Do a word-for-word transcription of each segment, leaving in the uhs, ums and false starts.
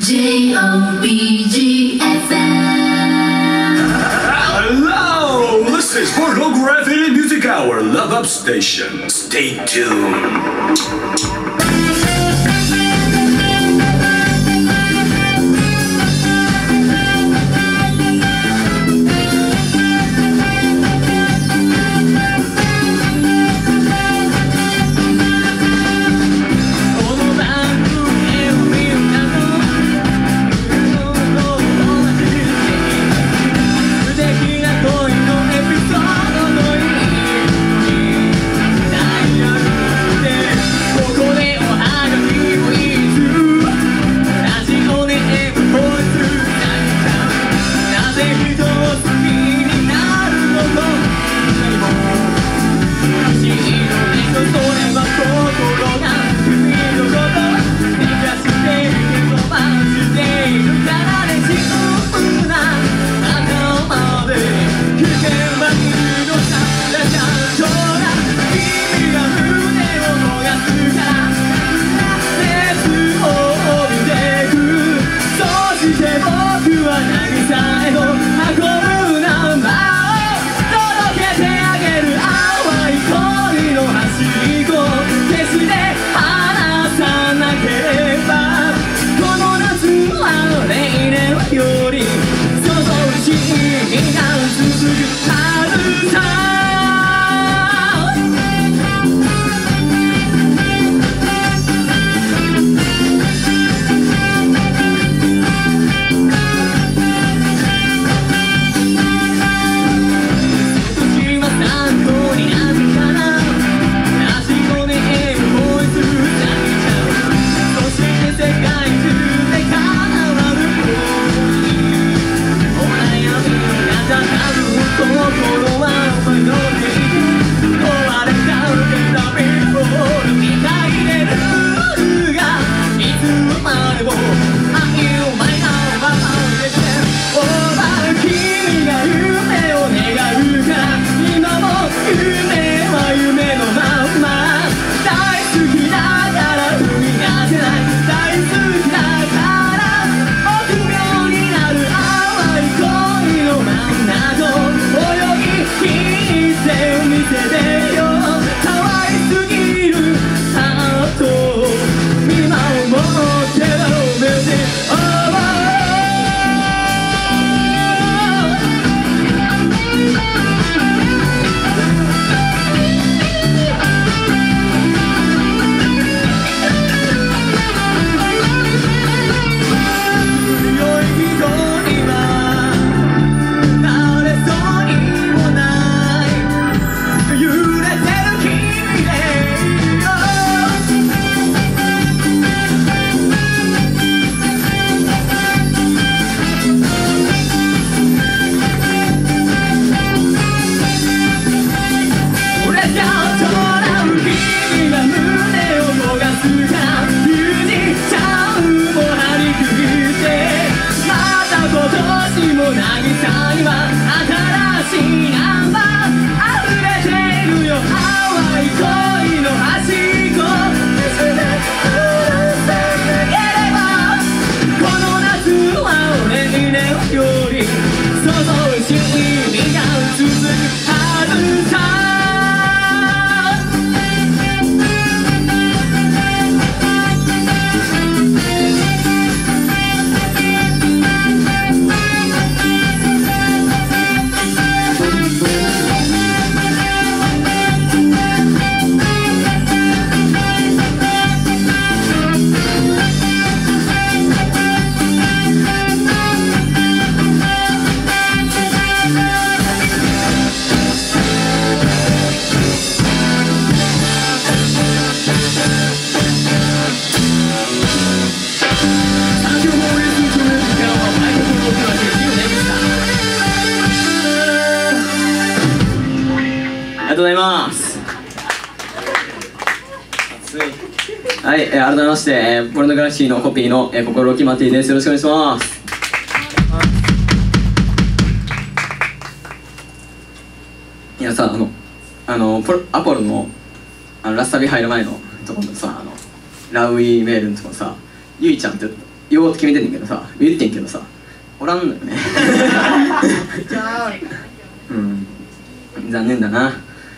ジェイオービージーエフエム Hello! This is Pornography Music Hour Love Up Station. Stay tuned. はい、えー、改めまして、えー、ポルノグラフィーのコピーの、えー、心置きまティです。よろしくお願いします。いやさ、あの、あのポロアポロの、あのラスサビ入る前のところのさ、あのラウイメールのところさ、ゆいちゃんって言おうって決めてんねんけどさ、言ってんけどさ、おらんのよねうん、残念だな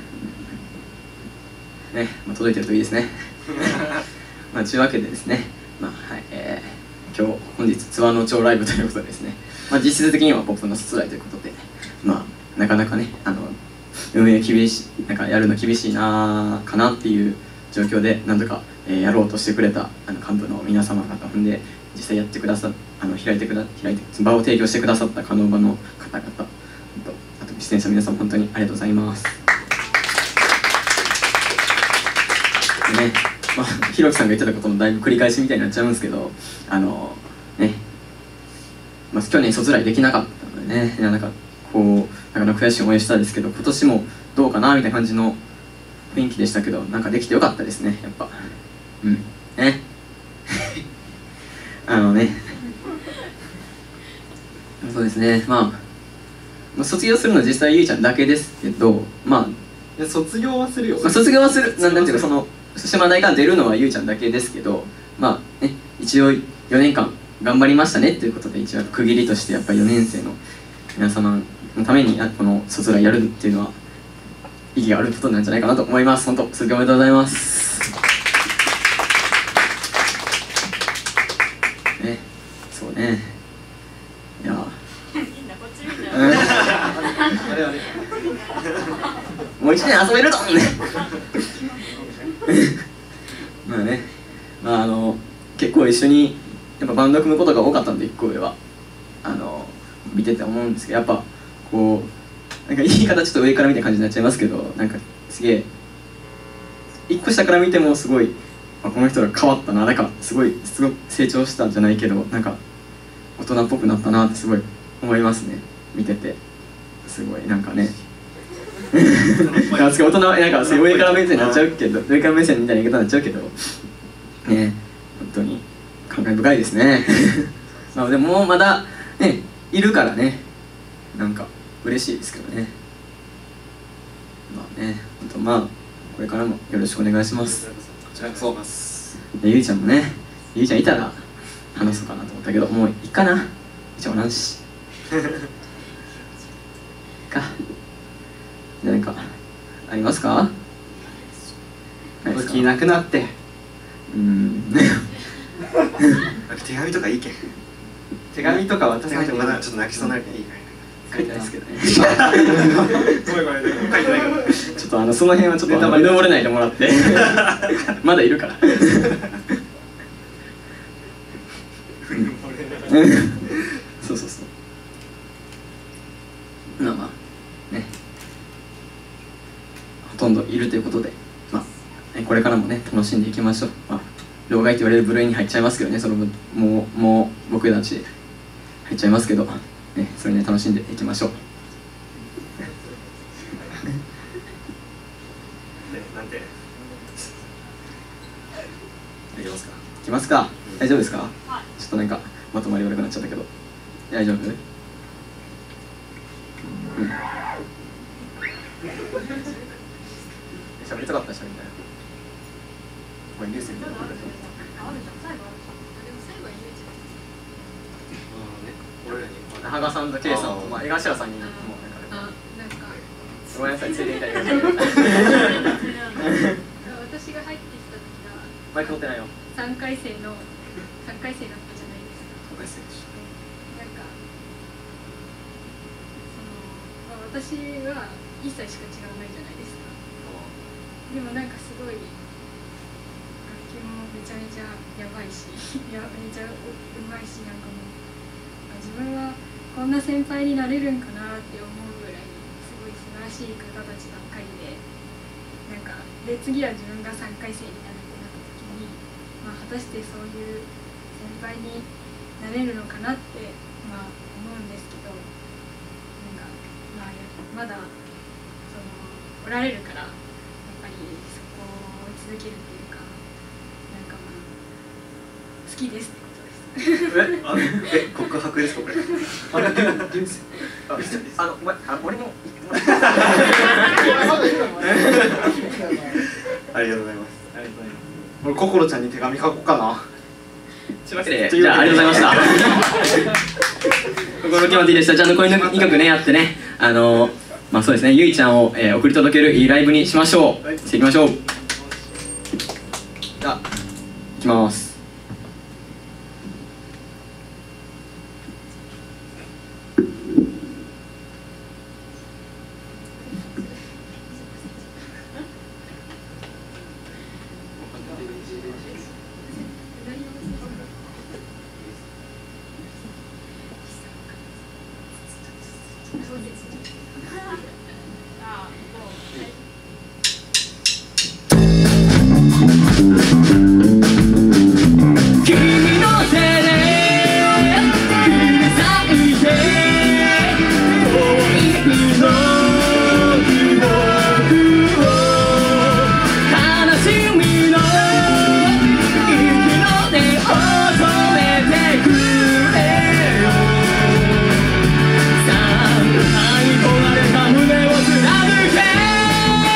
ね、まあ、届いてるといいですねまあというわけでですね、まあはいえー、今日本日ツアーの超ライブということでですね、まあ、実質的にはポップの卒来ということで、まあなかなかねあの運営厳しい、なんかやるの厳しいなかなっていう状況でなんとか、えー、やろうとしてくれたあの幹部の皆様方、ほんで実際やってくださあの開いてくだ開いて場を提供してくださった可能場の方々と、あと出演者の皆さん本当にありがとうございます。でね、まあひろきさんが言ってたことのだいぶ繰り返しみたいになっちゃうんですけど、あのね、まあ、去年卒来できなかったのでね、なんかこうなかなか悔しい思いをしたんですけど、今年もどうかなみたいな感じの雰囲気でしたけど、なんかできてよかったですね、やっぱ。うんねあのねそうですね、まあ、まあ卒業するのは実際ゆいちゃんだけですけど、まあいや卒業はするよ、 まあ、卒業はするなんなんていうか、その島大館出るのはゆいちゃんだけですけど、まあね一応よねんかん頑張りましたねということで、一応区切りとしてやっぱりよねん生の皆様のためにこの卒来やるっていうのは意義があることなんじゃないかなと思います。本当卒業おめでとうございますね、そうね、いやもう一年遊べると思うねまあね、まああの結構一緒にやっぱバンド組むことが多かったんで、一個上はあの見てて思うんですけど、やっぱこうなんか言い方ちょっと上から見た感じになっちゃいますけど、なんかすげえ一個下から見てもすごい、あ、この人が変わったな、なんかすごいすごい成長したんじゃないけど、なんか大人っぽくなったなってすごい思いますね、見てて。すごいなんかねなんか大人なんか上から目線になっちゃうけど、上から目線みたいな言い方になっちゃうけどね、本当に感慨深いですねまあでもまだねいるからね、なんか嬉しいですけどね。まあね、本当まあこれからもよろしくお願いします。 こちらこそます。 でゆいちゃんもね、ゆいちゃんいたら話そうかなと思ったけど、もういいかな、ゆいちゃんおらんしか。じゃあなんかありますか？ お気なくなってうーん手紙とかいいけん。手紙とか渡さないとまだちょっと泣きそうになるけどいいかい。 書いてないですけどねごめんごめん、書いてないからちょっとあのその辺はちょっとあのうぬぼれないでもらってまだいるからそうそうそう、まあまあね、ほとんどいるということで、まあこれからもね楽しんでいきましょう。まあ老害と言われる部類に入っちゃいますけどね、その分もうもう僕たち入っちゃいますけど、ね、それね楽しんでいきましょう。 なんていきますか。 いきますか。大丈夫ですか？ちょっとなんかまとまり悪くなっちゃったけど大丈夫？うん。喋りたかったら喋りたい。お前ニュースみたいな。羽賀さんと K さんと、まあ、江頭さんにもなんかごめんなさい、ついてみたいな私が入ってきた時がマイク持ってないよ。 さんかい生のさんかい生だったじゃないですか。 そうです。 なんかその、まあ、私はいっさいしか違わないじゃないですか。でもなんかすごい楽器もめちゃめちゃやばいしいやめちゃうまいし、なんかもう自分はこんな先輩になれるんかなって思うぐらいすごい素晴らしい方たちばっかりで、なんかで次は自分がさんかい生になるってなった時に、まあ、果たしてそういう先輩になれるのかなって、まあ、思うんですけど、なんか、まあ、まだそのおられるからやっぱりそこを追い続けるっていうか、なんかまあ好きですってことです。 え、あ、え、告白ですかこれ。あれ、 あの、お前、あ、俺も。 ありがとうございます。ありがとうございます。俺、心ちゃんに手紙書こうかな。 というわけで、じゃあありがとうございました心のキャマティでした。じゃあ残りのにきょくねやってね、あのまあそうですね、ゆいちゃんを、えー、送り届けるいいライブにしましょう。していきましょう。じゃあいきます。 「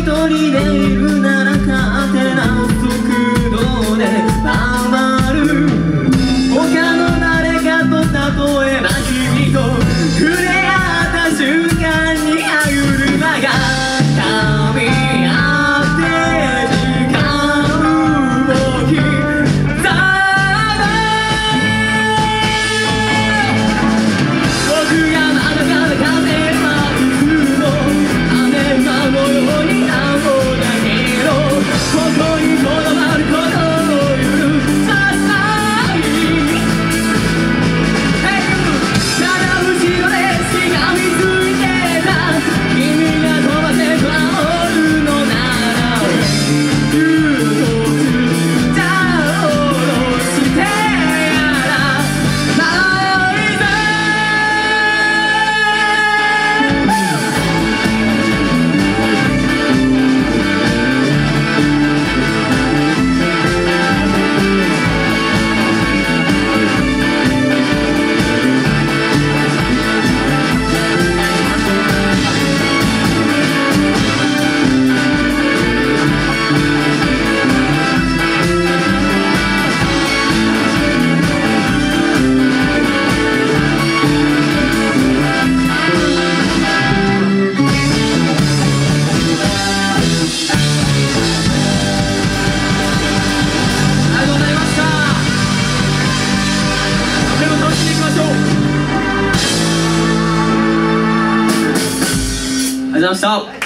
一人でいるなら勝手な速度で回る他の誰かと例えば君と触れ合った瞬間に歯車が噛み合って時間を刻む僕がまだまだ風は打つの雨馬のようになんぼだけどここにとどまることを許さないただ後ろでしがみついてた君が飛ばせと煽るのならずっとじゃあ下ろしてやらないぜありがとうございました。でも楽しんでいきましょう。ありがとうございました。